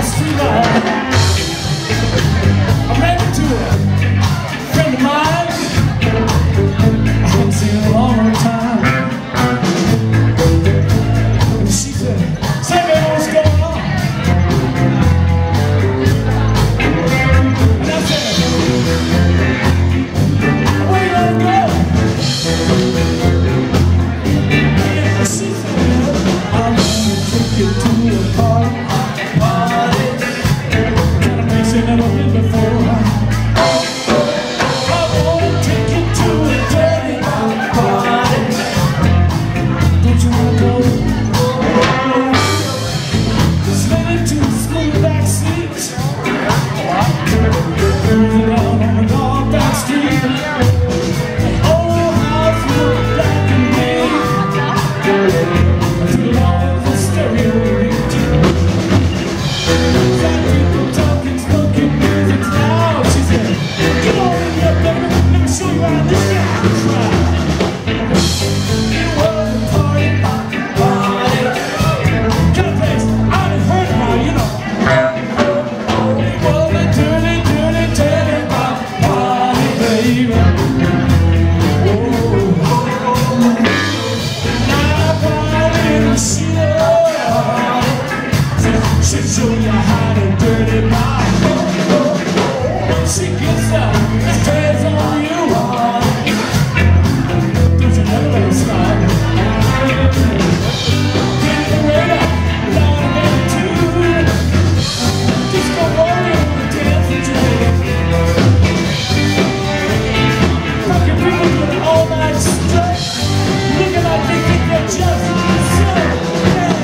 street light. I ran into a friend of mine I hadn't seen in a long time. And she said, "Say, man, what's going on?" And I said, "Where you gonna go?" And she said, "I'm gonna take you to a party. Kind of place you've never been before. I wanna take you to a dirty party. Don't you wanna go?" Slid into the school backseat, down on the long back street. The whole house looked black and gray. Too long as the stereo beat. Fat people talking, smoking music loud. She said, "Get on in here, baby, let me show you how this guy can try." It was a party, kind of place I hadn't heard about, you know. It was a dirty, dirty, dirty party, baby. She'll show you how to dirty my heart. When she gets up, hands on you. Don't you never let her stop. Get the weight up, loud and attitude. Just go warrior on the dance with you. Fucking people doing all night straight, looking like they think they're just so bad.